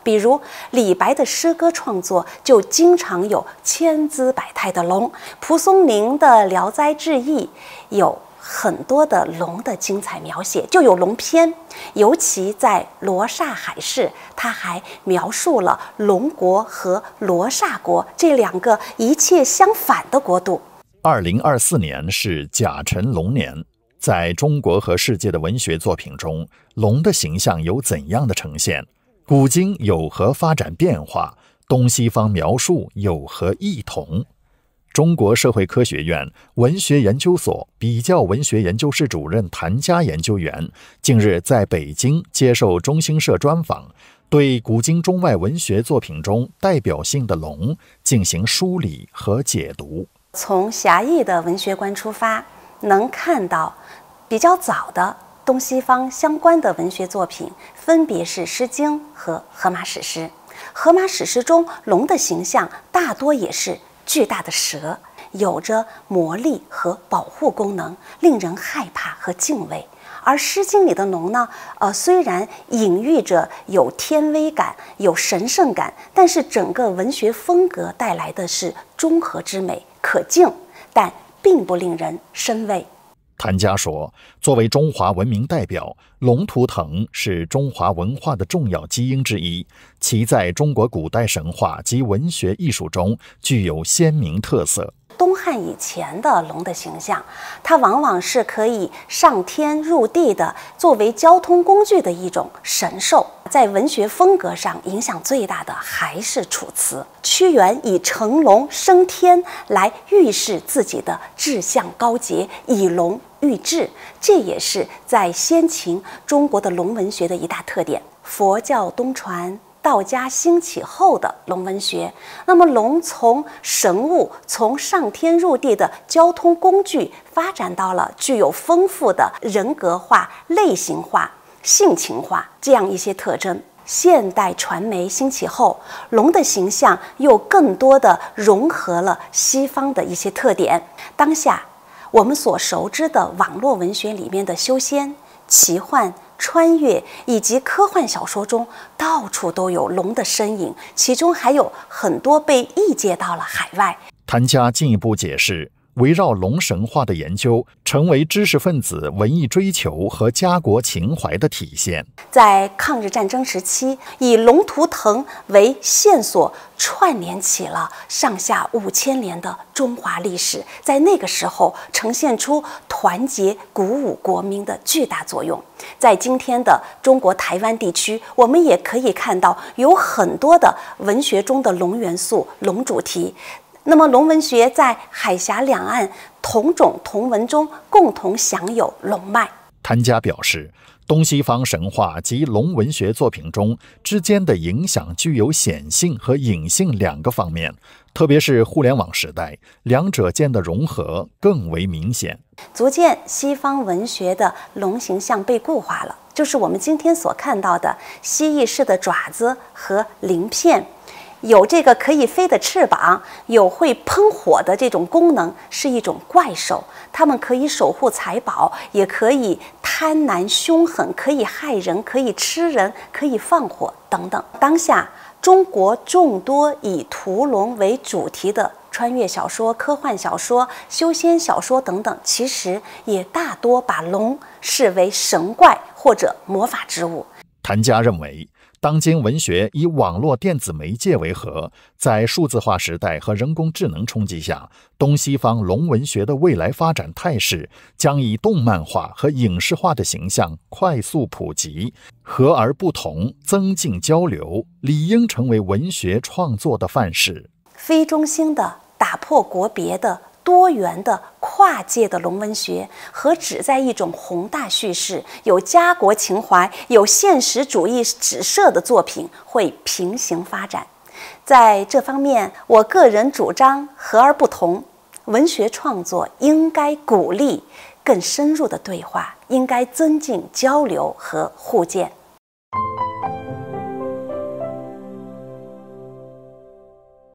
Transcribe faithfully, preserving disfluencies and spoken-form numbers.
比如李白的诗歌创作就经常有千姿百态的龙，蒲松龄的《聊斋志异》有很多的龙的精彩描写，就有龙篇。尤其在《罗刹海市》，他还描述了龙国和罗刹国这两个一切相反的国度。 二零二四年是甲辰龙年，在中国和世界的文学作品中，龙的形象有怎样的呈现？古今有何发展变化？东西方描述有何异同？中国社会科学院文学研究所比较文学研究室主任谭佳研究员近日在北京接受中新社专访，对古今中外文学作品中代表性的龙进行梳理和解读。 从狭义的文学观出发，能看到比较早的东西方相关的文学作品分别是《诗经》和《荷马史诗》。《荷马史诗》中龙的形象大多也是巨大的蛇，有着魔力和保护功能，令人害怕和敬畏。而《诗经》里的龙呢，呃，虽然隐喻着有天威感、有神圣感，但是整个文学风格带来的是中和之美，可敬，但并不令人生畏。 谭佳说，作为中华文明代表，龙图腾是中华文化的重要基因之一，其在中国古代神话及文学艺术中具有鲜明特色。 东汉以前的龙的形象，它往往是可以上天入地的，作为交通工具的一种神兽。在文学风格上影响最大的还是楚辞。屈原以乘龙升天来预示自己的志向高洁，以龙喻志，这也是在先秦中国的龙文学的一大特点。佛教东传，道家兴起后的龙文学，那么龙从神物、从上天入地的交通工具，发展到了具有丰富的人格化、类型化、性情化这样一些特征。现代传媒兴起后，龙的形象又更多的融合了西方的一些特点。当下我们所熟知的网络文学里面的修仙、奇幻、穿越以及科幻小说中，到处都有龙的身影，其中还有很多被译介到了海外。 谭佳进一步解释，围绕龙神话的研究成为知识分子文艺追求和家国情怀的体现。 在抗日战争时期，以龙图腾为线索，串联起了上下五千年的中华历史，在那个时候呈现出团结鼓舞国民的巨大作用。在今天的中国台湾地区，我们也可以看到有很多的文学中的龙元素、龙主题。那么龙文学在海峡两岸同种同文中共同享有龙脉。 谭佳表示，东西方神话及龙文学作品中之间的影响具有显性和隐性两个方面，特别是互联网时代，两者间的融合更为明显。 足见西方文学的龙形象被固化了，就是我们今天所看到的蜥蜴式的爪子和鳞片，有这个可以飞的翅膀，有会喷火的这种功能，是一种怪兽。它们可以守护财宝，也可以贪婪凶狠，可以害人，可以吃人，可以放火等等。当下中国众多以屠龙为主题的穿越小说、科幻小说、修仙小说等等，其实也大多把龙视为神怪或者魔法之物。 谭佳认为，当今文学以网络电子媒介为核，在数字化时代和人工智能冲击下，东西方龙文学的未来发展态势将以动漫化和影视化的形象快速普及，和而不同，增进交流，理应成为文学创作的范式。 非中心的、打破国别的、多元的、跨界的龙文学和只在一种宏大叙事、有家国情怀、有现实主义指涉的作品会平行发展。在这方面，我个人主张和而不同。文学创作应该鼓励更深入的对话，应该增进交流和互鉴。